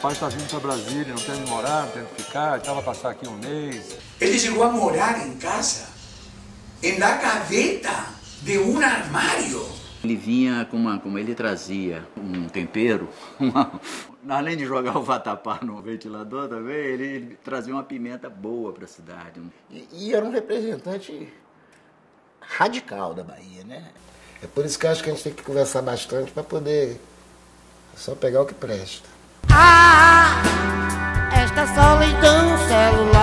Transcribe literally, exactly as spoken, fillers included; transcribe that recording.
rapaz está vindo para Brasília, não tem onde morar, não tem onde ficar, estava a passar aqui um mês. Ele chegou a morar em casa, em la gaveta de um armário. Ele vinha com uma, como ele trazia um tempero, uma, além de jogar o vatapá no ventilador também, ele, ele trazia uma pimenta boa para a cidade. E, e era um representante radical da Bahia, né? É por isso que eu acho que a gente tem que conversar bastante para poder só pegar o que presta. Ah, esta solidão celular.